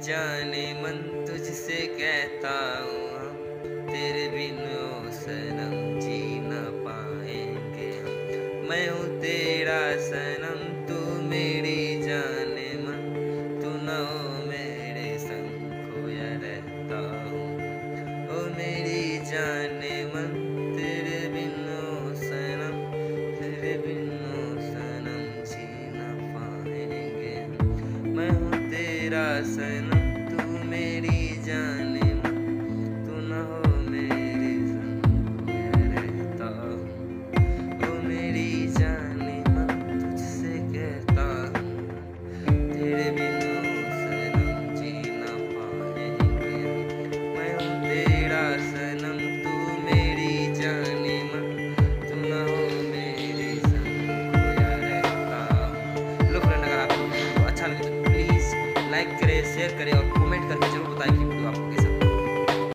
जाने मन तुझसे कहता हूँ हम, तेरे बिन ओ सनम जी न पाएंगे हम। मैं हूँ तेरा सनम, तू मेरी जाने मन, तू न हो मेरे संग खोया रहता हूँ। ओ मेरी जाने मन, तेरे बिन ओ सनम, तेरे बिन ओ सनम जी न पाएंगे हम। मैं हूँ तेरा सनम, तू मेरी जाने मन, तू न हो मेरे संग खोया रहता हूँ। ओ मेरी जाने मन तुझसे कहता हूँ, तेरे बिन ओ सनम जी न पाएंगे हम। मैं हूँ तेरा सनम, तू मेरी जाने मन, तू न हो मेरे संग खोया रहता हूँ। लो फ्रेंड, अगर आपको अच्छा लगे तो प्लीज़ लाइक करें, शेयर करें और कमेंट करके जरूर बताएं